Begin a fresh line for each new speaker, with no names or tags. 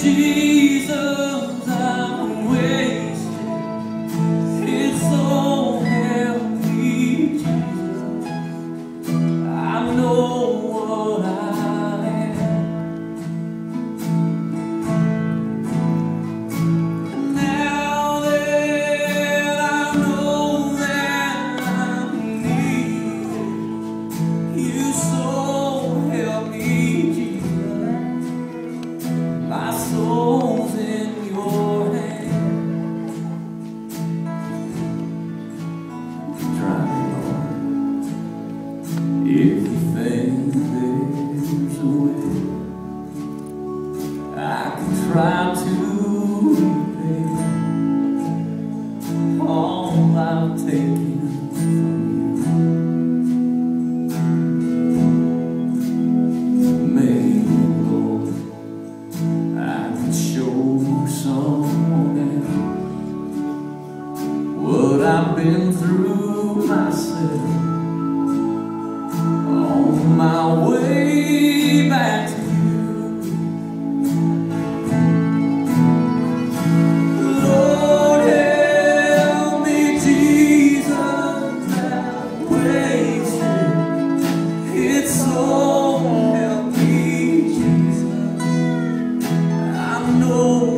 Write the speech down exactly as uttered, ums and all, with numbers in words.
Jesus, I'm wasted. It's so heavy, Jesus. I know what I am. Now that I know that I'm needed, you so help me, Jesus. My soul's in your hand. Try me, Lord, if you think there's a way. I can try to repay all I've taken from you. Maybe, Lord, I can show someone else what I've been through myself on my way back to you. Lord, help me, Jesus, I'm wasted. It's so help me, Jesus. I know